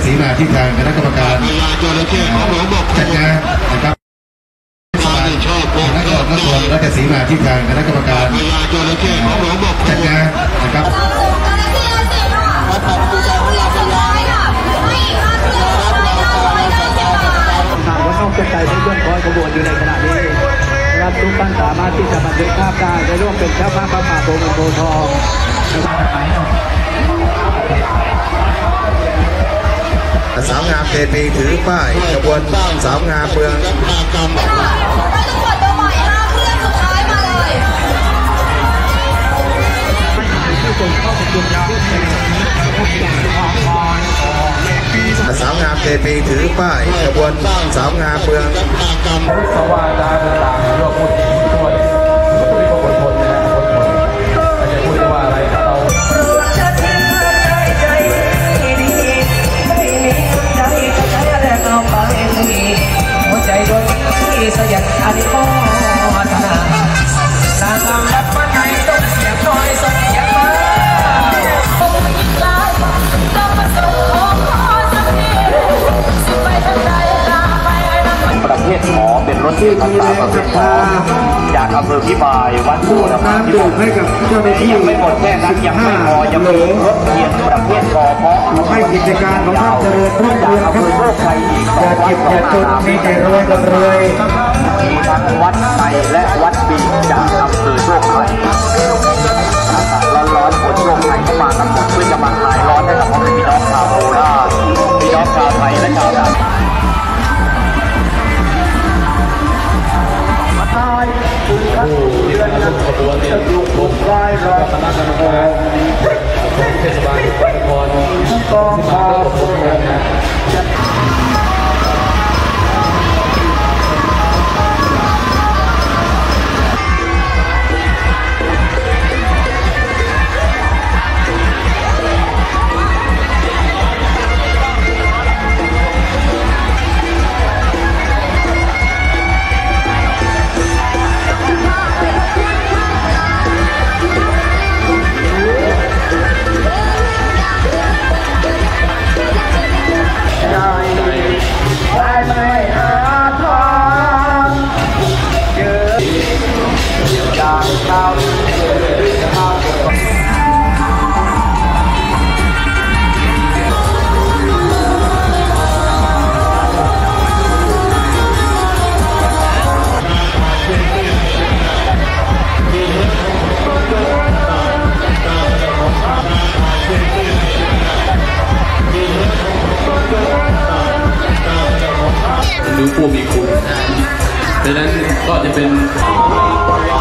สีมาที่ทางคณะกรรมการจัดงานนะครับและก็กระทรวงราชสีมาที่ทางคณะกรรมการจัดงานนะครับนอกจากใจที่ร่วมคอยขบวนอยู่ในขณะนี้รับทุกท่านสามารถที่จะบันทึกภาพได้และร่วมเป็นเจ้าภาพพระป่าโพธิ์เงินโพธิ์ทองสาวงามเทพีถือป้ายขบวนสาวงามเมืองสาวงามเทพีถือป้ายขบวนสาวงามเมืองสวัสดีต่างๆยกมือตัวนี้คนทนนะคนทนอาจจะพูดว่าอะไรกับเราหัวใจดวงนี้สยันอธิโมทนาสร้างความรักมันให้ต้องเสียงน้อยสักเสียงมาประเภทหมอเป็นรถที่ต่างๆประเภทหมอจากอำเภอพิมายวัดโพธิ์น้ำดื่มให้กับเจ้าหน้าที่ยังไม่หมดแค่นั้นยังไม่พอยังมีรถเกียรประเภทกอเพาะให้กิจการของท่านเจริญรุ่งเรืองครับอย่าเก็บอย่าจนมีแต่รวยกับรวยมีทั้งวัดในและวัดบีจากอำเภอโชคชัยร้อนๆฝนโชคชัยเข้ามาทั้งหมดเพื่อจะมาคลายร้อนให้กับพ่อแม่พี่น้องชาวโคราชพี่น้องชาวไทยและชาวต่างที่มาร่วมขบวนเนี่ยรถคณะกรรมการของเทศบาลนครที่มาร่วมขบวนนะหรือผู้มีคุณดังนั้นก็จะเป็น